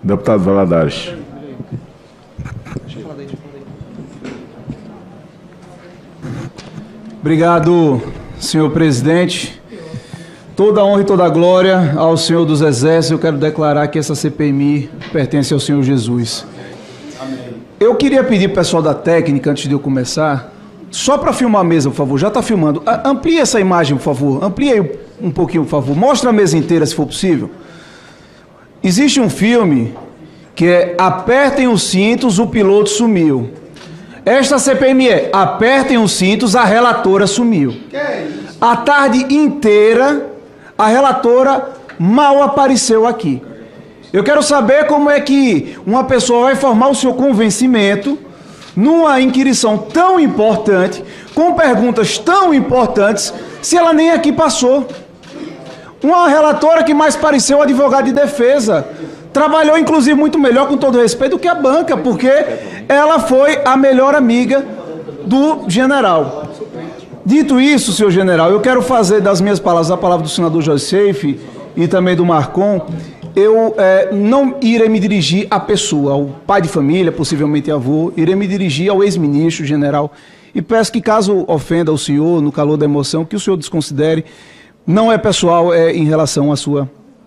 Deputado Valadares. Obrigado, senhor presidente. Toda a honra e toda a glória ao Senhor dos Exércitos. Eu quero declarar que essa CPMI pertence ao Senhor Jesus. Amém. Eu queria pedir para o pessoal da técnica, antes de eu começar, só para filmar a mesa, por favor. Já está filmando. Amplie essa imagem, por favor. Amplie aí um pouquinho, por favor. Mostra a mesa inteira, se for possível. Existe um filme que é Apertem os cintos, o piloto sumiu. Esta CPMI é Apertem os cintos, a relatora sumiu. A tarde inteira, a relatora mal apareceu aqui. Eu quero saber como é que uma pessoa vai formar o seu convencimento numa inquirição tão importante, com perguntas tão importantes, se ela nem aqui passou. Uma relatora que mais pareceu advogado de defesa. Trabalhou, inclusive, muito melhor, com todo respeito, do que a banca, porque ela foi a melhor amiga do general. Dito isso, senhor general, eu quero fazer das minhas palavras a palavra do senador Jorge Seife e também do Marcon. Eu não irei me dirigir à pessoa, ao pai de família, possivelmente avô, irei me dirigir ao ex-ministro, general, e peço que, caso ofenda o senhor, no calor da emoção, que o senhor desconsidere. Não é pessoal, é em relação à sua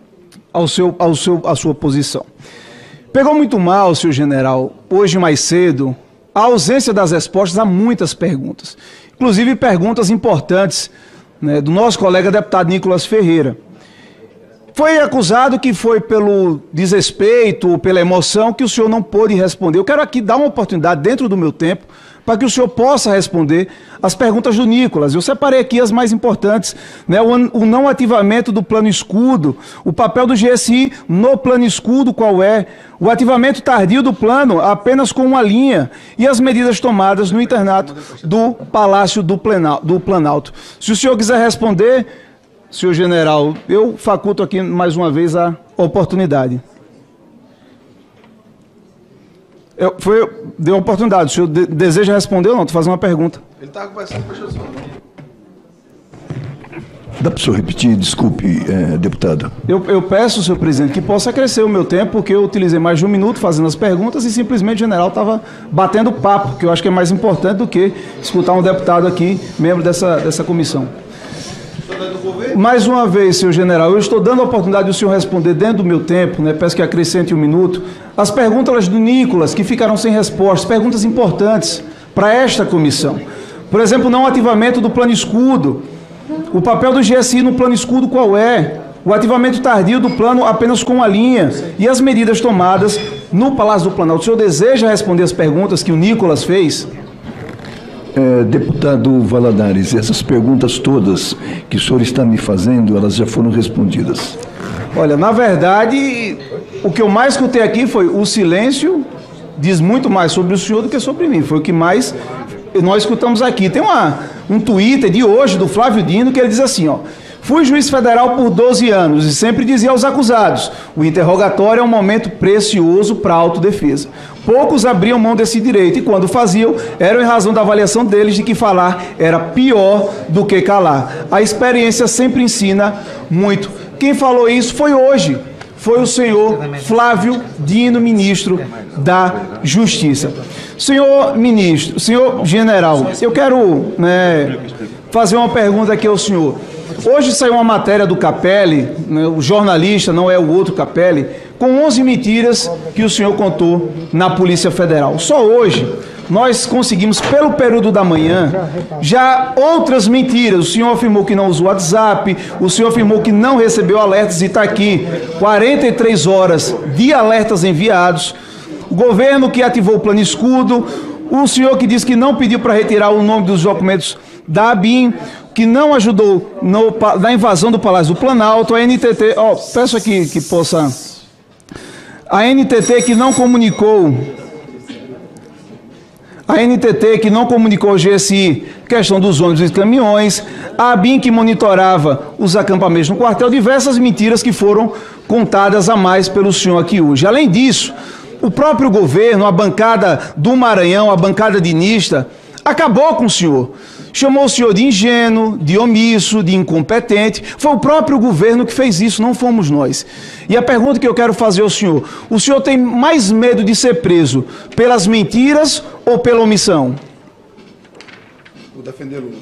posição. Pegou muito mal, senhor general, hoje mais cedo, a ausência das respostas a muitas perguntas, inclusive perguntas importantes, né, do nosso colega deputado Nicolas Ferreira. Foi acusado que foi pelo desrespeito, pela emoção, que o senhor não pôde responder. Eu quero aqui dar uma oportunidade, dentro do meu tempo, para que o senhor possa responder as perguntas do Nicolas. Eu separei aqui as mais importantes, né? O não ativamento do plano escudo, o papel do GSI no plano escudo, qual é? O ativamento tardio do plano, apenas com uma linha, e as medidas tomadas no internato do Palácio do Planalto. Se o senhor quiser responder, senhor general, eu faculto aqui mais uma vez a oportunidade. Deu a oportunidade. O senhor deseja responder ou não? Estou fazendo uma pergunta. Ele está conversando com o senhor. Dá para o senhor repetir? Desculpe, deputado. Eu peço, senhor presidente, que possa crescer o meu tempo, porque eu utilizei mais de um minuto fazendo as perguntas e simplesmente o general estava batendo papo, que eu acho que é mais importante do que escutar um deputado aqui, membro dessa comissão. Mais uma vez, senhor general, eu estou dando a oportunidade do senhor responder dentro do meu tempo, né, peço que acrescente um minuto, as perguntas do Nicolas, que ficaram sem resposta, perguntas importantes para esta comissão. Por exemplo, não ativamento do plano escudo, o papel do GSI no plano escudo qual é? O ativamento tardio do plano apenas com a linha e as medidas tomadas no Palácio do Planalto. O senhor deseja responder as perguntas que o Nicolas fez? Deputado Valadares, essas perguntas todas que o senhor está me fazendo, elas já foram respondidas. Olha, na verdade, o que eu mais escutei aqui foi o silêncio diz muito mais sobre o senhor do que sobre mim. Foi o que mais nós escutamos aqui. Tem um Twitter de hoje, do Flávio Dino, que ele diz assim, ó: fui juiz federal por 12 anos e sempre dizia aos acusados, o interrogatório é um momento precioso para a autodefesa. Poucos abriam mão desse direito e quando faziam, era em razão da avaliação deles de que falar era pior do que calar. A experiência sempre ensina muito. Quem falou isso foi hoje, foi o senhor Flávio Dino, ministro da Justiça. Senhor ministro, senhor general, eu quero fazer uma pergunta aqui ao senhor. Hoje saiu uma matéria do Capelli, né, o jornalista, não é o outro Capelli, com 11 mentiras que o senhor contou na Polícia Federal. Só hoje nós conseguimos, pelo período da manhã, já outras mentiras. O senhor afirmou que não usou WhatsApp, o senhor afirmou que não recebeu alertas e está aqui 43 horas de alertas enviados. O governo que ativou o plano escudo, o senhor que disse que não pediu para retirar o nome dos documentos da ABIN, que não ajudou na invasão do Palácio do Planalto, a NTT, peço aqui que possa... A NTT que não comunicou ao GSI questão dos ônibus e caminhões, a ABIN que monitorava os acampamentos no quartel, diversas mentiras que foram contadas a mais pelo senhor aqui hoje. Além disso, o próprio governo, a bancada do Maranhão, a bancada dinista, acabou com o senhor. chamou o senhor de ingênuo, de omisso, de incompetente. Foi o próprio governo que fez isso, não fomos nós. E a pergunta que eu quero fazer ao senhor: o senhor tem mais medo de ser preso pelas mentiras ou pela omissão? Vou defender Lula.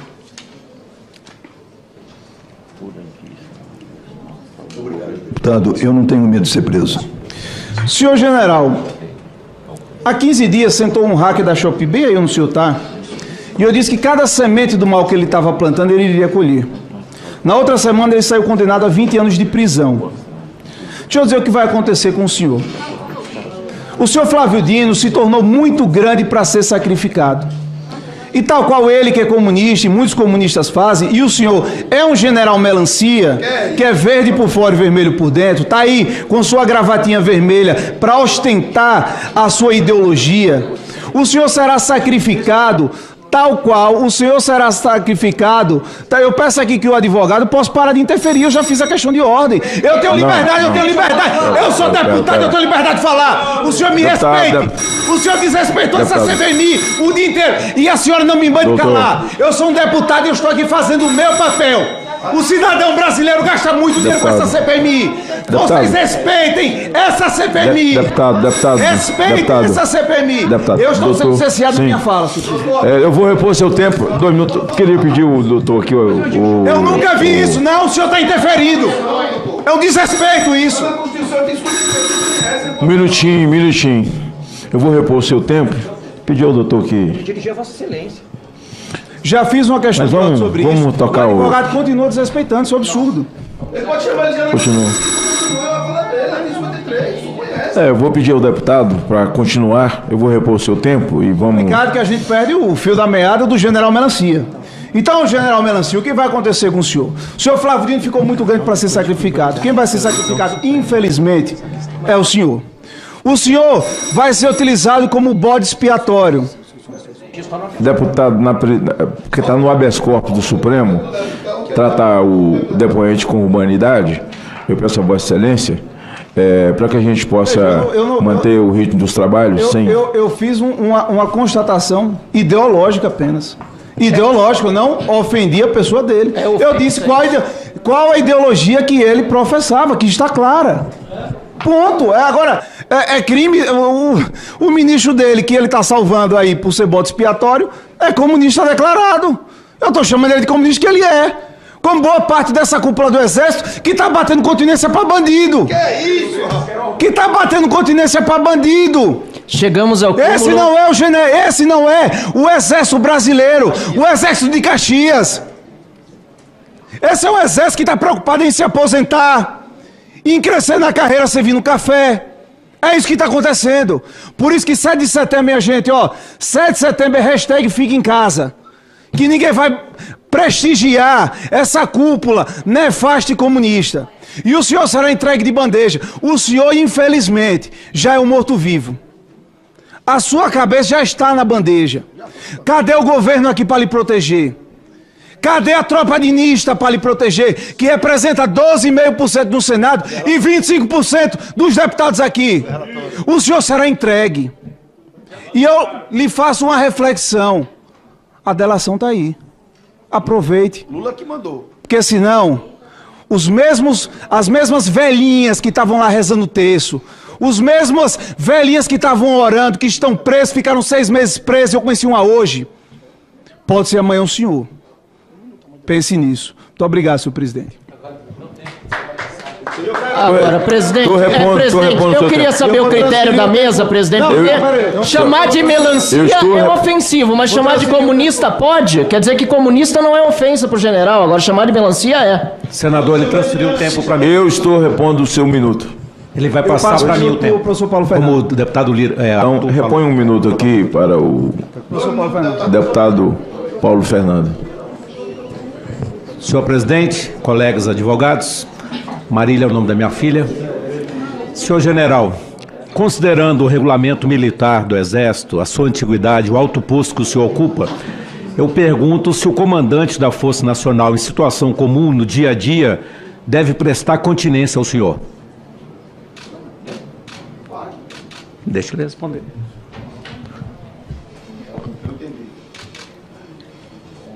Deputado, eu não tenho medo de ser preso. Senhor general, há 15 dias sentou um hacker da Shopee bem aí onde o senhor está, e eu disse que cada semente do mal que ele estava plantando, ele iria colher. Na outra semana, ele saiu condenado a 20 anos de prisão. Deixa eu dizer o que vai acontecer com o senhor. O senhor Flávio Dino se tornou muito grande para ser sacrificado. E tal qual ele, que é comunista, e muitos comunistas fazem, e o senhor é um general melancia, que é verde por fora e vermelho por dentro, está aí com sua gravatinha vermelha para ostentar a sua ideologia. O senhor será sacrificado tal qual o senhor será sacrificado. Tá, eu peço aqui que o advogado possa parar de interferir, eu já fiz a questão de ordem. Eu tenho liberdade, eu tenho liberdade. Eu sou deputado, eu tenho liberdade de falar. O senhor me respeite. O senhor desrespeitou essa CPMI o dia inteiro. E a senhora não me mande calar. Eu sou um deputado e eu estou aqui fazendo o meu papel. O cidadão brasileiro gasta muito dinheiro com essa CPMI. Vocês respeitem essa CPMI. Respeitem essa CPMI. Eu estou sendo cesseado na minha fala, senhor presidente. Eu vou repor seu tempo. 2 minutos. Queria pedir o doutor aqui. Eu nunca vi isso, não. O senhor está interferindo. É um desrespeito isso. Um minutinho. Eu vou repor o seu tempo. Pedir ao doutor que... Dirigir a Vossa Excelência. Já fiz uma questão sobre isso. Vamos tocar o advogado continua desrespeitando, isso é um absurdo. Ele pode chamar ele de Continua. Eu vou pedir ao deputado para continuar. Eu vou repor o seu tempo e vamos... Complicado que a gente perde o fio da meada do general Melancia. Então, general Melancia, o que vai acontecer com o senhor? O senhor Flávio Dino ficou muito grande para ser sacrificado. Quem vai ser sacrificado, infelizmente, é o senhor. O senhor vai ser utilizado como bode expiatório. Deputado, que está no habeas corpus do Supremo, tratar o depoente com humanidade, eu peço a Vossa Excelência, para que a gente possa manter o ritmo dos trabalhos sem... Eu fiz uma constatação ideológica apenas. Ideológico, eu não ofendi a pessoa dele. Eu disse qual a ideologia que ele professava, que está clara. Ponto. Agora, é crime. O ministro dele, que ele está salvando aí por ser bode expiatório, é comunista declarado. Eu estou chamando ele de comunista que ele é. Como boa parte dessa cúpula do Exército, que está batendo continência para bandido. Que é isso? Que está batendo continência para bandido. Chegamos ao cúmulo... Esse não é o Exército brasileiro, o Exército de Caxias. Esse é um exército que está preocupado em se aposentar, em crescer na carreira servindo café. É isso que está acontecendo. Por isso que 7 de setembro, minha gente, 7 de setembro é hashtag fica em casa. Que ninguém vai prestigiar essa cúpula nefasta e comunista. E o senhor será entregue de bandeja. O senhor, infelizmente, já é um morto-vivo. A sua cabeça já está na bandeja. Cadê o governo aqui para lhe proteger? Cadê a tropa dinista para lhe proteger, que representa 12,5% no Senado e 25% dos deputados aqui? O senhor será entregue. E eu lhe faço uma reflexão. A delação está aí. Aproveite. Lula que mandou. Porque senão, as mesmas velhinhas que estavam lá rezando o terço, os mesmos velhinhas que estavam orando, que estão presos, ficaram 6 meses presos, eu conheci uma hoje. Pode ser amanhã o senhor. Pense nisso. Muito obrigado, senhor presidente. Agora, presidente, eu queria saber o critério da mesa, presidente, porque chamar de melancia é ofensivo, mas chamar de comunista pode? Quer dizer que comunista não é ofensa pro general, agora chamar de melancia é. Senador, ele transferiu o tempo para mim. Eu estou repondo o seu minuto. Ele vai passar para mim o tempo. Professor Paulo Fernando. Como o deputado Lira... Então, repõe um minuto aqui para o deputado Paulo Fernando. Senhor presidente, colegas advogados, Marília é o nome da minha filha. Senhor general, considerando o regulamento militar do Exército, a sua antiguidade, o alto posto que o senhor ocupa, eu pergunto se o comandante da Força Nacional em situação comum, no dia a dia, deve prestar continência ao senhor. Deixa ele responder.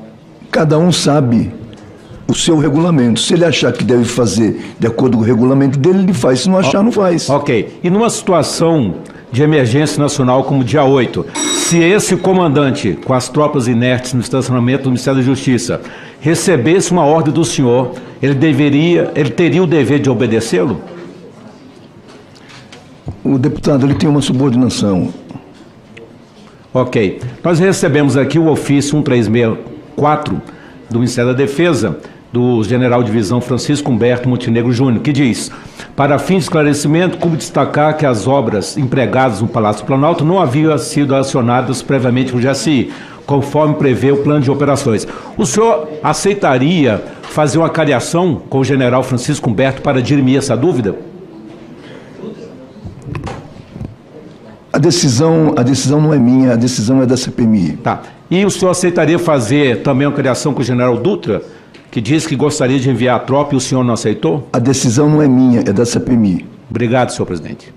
cada um sabe o seu regulamento. Se ele achar que deve fazer de acordo com o regulamento dele, ele faz. Se não achar, não faz. Ok. E numa situação de emergência nacional como dia 8, se esse comandante, com as tropas inertes no estacionamento do Ministério da Justiça, recebesse uma ordem do senhor, ele teria o dever de obedecê-lo? O deputado, ele tem uma subordinação. Ok. Nós recebemos aqui o ofício 1364 do Ministério da Defesa, do general de divisão Francisco Humberto Montenegro Júnior, que diz: para fim de esclarecimento, como destacar que as obras empregadas no Palácio do Planalto não haviam sido acionadas previamente por GSI, conforme prevê o plano de operações. O senhor aceitaria fazer uma cariação com o general Francisco Humberto para dirimir essa dúvida? A decisão não é minha, a decisão é da CPMI. Tá. E o senhor aceitaria fazer também uma cariação com o general Dutra, que diz que gostaria de enviar a tropa e o senhor não aceitou? A decisão não é minha, é da CPMI. Obrigado, senhor presidente.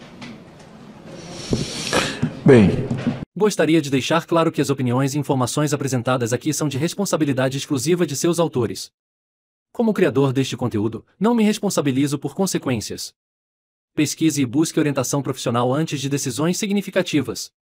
Bem, gostaria de deixar claro que as opiniões e informações apresentadas aqui são de responsabilidade exclusiva de seus autores. Como criador deste conteúdo, não me responsabilizo por consequências. Pesquise e busque orientação profissional antes de decisões significativas.